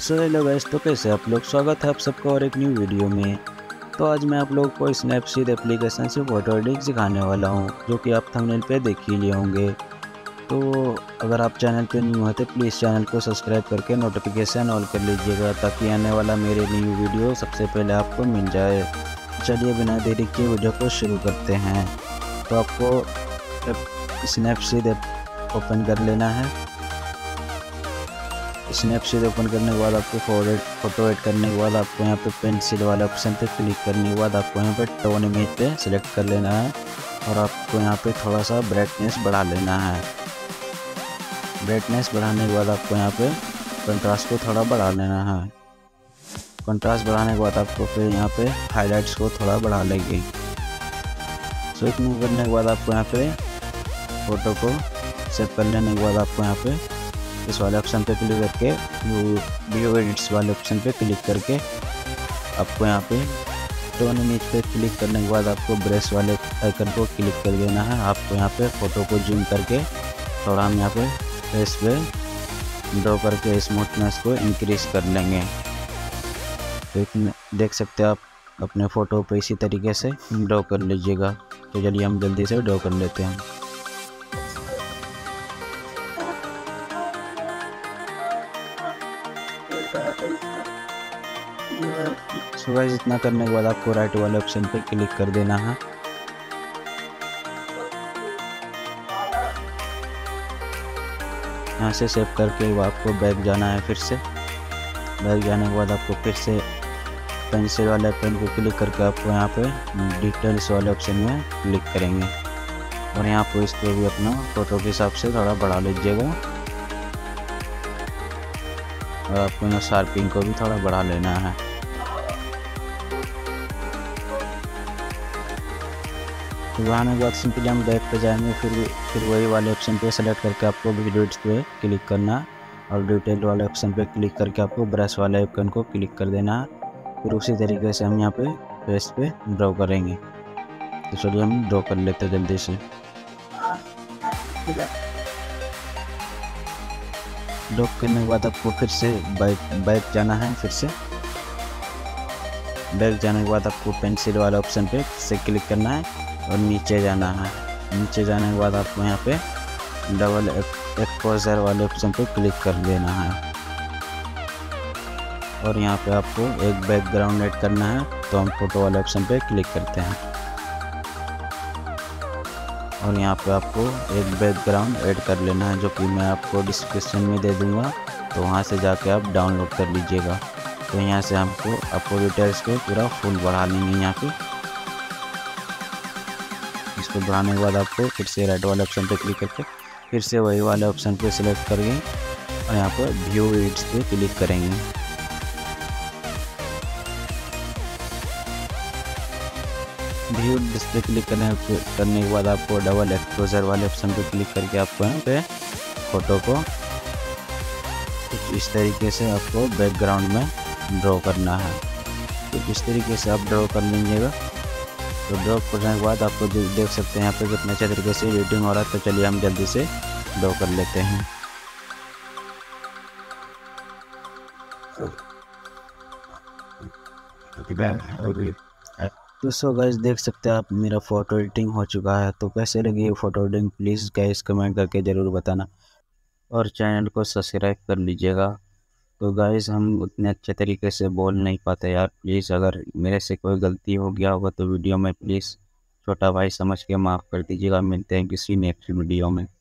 So hello guys, तो कैसे आप लोग। स्वागत है आप सबका और एक न्यू वीडियो में। तो आज मैं आप लोगों को स्नैपसीड एप्लीकेशन से फ़ोटो एडिटिंग सिखाने वाला हूं, जो कि आप थंबनेल पे देख ही लिए होंगे। तो अगर आप चैनल पे न्यू हैं तो प्लीज़ चैनल को सब्सक्राइब करके नोटिफिकेशन ऑल कर लीजिएगा, ताकि आने वाला मेरे न्यू वीडियो सबसे पहले आपको मिल जाए। चलिए बिना देरी के वीडियो को शुरू करते हैं। तो आपको स्नैपसीड ऐप ओपन कर लेना है। स्नैपसीड ओपन करने के बाद आपको फोटो ऐड करने के बाद आपको यहाँ पे पेंसिल वाले ऑप्शन पे क्लिक करने के बाद आपको यहाँ पे टोन इमेज पे सिलेक्ट कर लेना है और आपको यहाँ पे थोड़ा सा ब्राइटनेस बढ़ा लेना है। ब्राइटनेस बढ़ाने के बाद आपको यहाँ पे कंट्रास्ट को थोड़ा बढ़ा लेना है। कंट्रास्ट बढ़ाने के बाद आपको फिर यहाँ पे हाईलाइट्स को थोड़ा बढ़ा लेंगे। सो इतना करने के बाद आपको यहाँ पे फ़ोटो को सेव कर लेने के बाद आपको यहाँ पे इस वाले ऑप्शन पे क्लिक करके वीडियो एडिट्स वाले ऑप्शन पे क्लिक करके आपको यहाँ पे टोन इमेज पे क्लिक करने के बाद आपको ब्रश वाले आइकन को क्लिक कर देना है। आपको यहाँ पे फ़ोटो को जूम करके थोड़ा हम यहाँ पे फेस पे ड्रॉ करके स्मूथनेस को इंक्रीज कर लेंगे। तो देख सकते हैं आप अपने फ़ोटो पे इसी तरीके से ड्रॉ कर लीजिएगा। तो चलिए हम जल्दी से ड्रॉ कर लेते हैं। सो गाइस, इतना करने के बाद आपको राइट वाले ऑप्शन पे क्लिक कर देना है। यहाँ से सेव करके आपको बैक जाना है। फिर से बैक जाने के बाद आपको फिर से पेंसिल वाले पेन को क्लिक करके आपको यहाँ पे डिटेल्स वाले ऑप्शन में क्लिक करेंगे और यहाँ पर इसको भी अपना फ़ोटो के हिसाब से थोड़ा बढ़ा लीजिएगा और आपको यहाँ शार्पिंग को भी थोड़ा बढ़ा लेना है। तो बढ़ाने के बाद सिंपली हम बैक पे जाएंगे। फिर वही वाले ऑप्शन पे सेलेक्ट करके आपको वीडियो एडिट्स पे क्लिक करना और डिटेल वाले ऑप्शन पे क्लिक करके आपको ब्रश वाले आइकन को क्लिक कर देना। फिर उसी तरीके से हम यहाँ पे फेस पे ड्रॉ करेंगे। तो चलिए हम ड्रॉ कर लेते हैं जल्दी से। ड्रॉ करने के बाद आपको फिर से बैक जाना है। फिर से बैक जाने के बाद आपको पेंसिल वाला ऑप्शन पे से क्लिक करना है और नीचे जाना है। नीचे जाने के बाद आपको यहाँ पे डबल एक्सपोजर वाले ऑप्शन पे क्लिक कर देना है और यहाँ पे आपको एक बैकग्राउंड ऐड करना है। तो हम फोटो वाले ऑप्शन पे क्लिक करते हैं और यहाँ पे आपको एक बैकग्राउंड ऐड कर लेना है, जो कि मैं आपको डिस्क्रिप्शन में दे दूँगा। तो वहाँ से जाके आप डाउनलोड कर लीजिएगा। तो यहाँ से हमको आपको डिटेल्स को पूरा फुल बढ़ा लेंगे। यहाँ पे इसको बढ़ाने के बाद आपको फिर से राइट वाले ऑप्शन पे क्लिक करके फिर से वही वाले ऑप्शन पे सिलेक्ट करेंगे और यहाँ पर व्यू एडिट्स पे क्लिक करेंगे। व्यू एडिट्स पे क्लिक करने के बाद आपको डबल एक्सपोजर वाले ऑप्शन पे क्लिक करके आपको यहाँ पे फ़ोटो को कुछ इस तरीके से आपको बैकग्राउंड में ड्रॉ करना है। तो इस तरीके से आप ड्रॉ कर लीजिएगा। तो ड्रॉ करने के बाद आपको देख सकते हैं यहाँ पे कितने अच्छे तरीके से एडिटिंग हो रहा है। तो चलिए हम जल्दी से ड्रॉ कर लेते हैं। तो सो गाइस, देख सकते हैं आप मेरा फ़ोटो एडिटिंग हो चुका है। तो कैसे लगी ये photo editing please guys comment करके ज़रूर बताना और चैनल को सब्सक्राइब कर लीजिएगा। तो गाइस, हम उतने अच्छे तरीके से बोल नहीं पाते यार, प्लीज़ अगर मेरे से कोई गलती हो गया होगा तो वीडियो में प्लीज़ छोटा भाई समझ के माफ़ कर दीजिएगा। मिलते हैं किसी नेक्स्ट वीडियो में।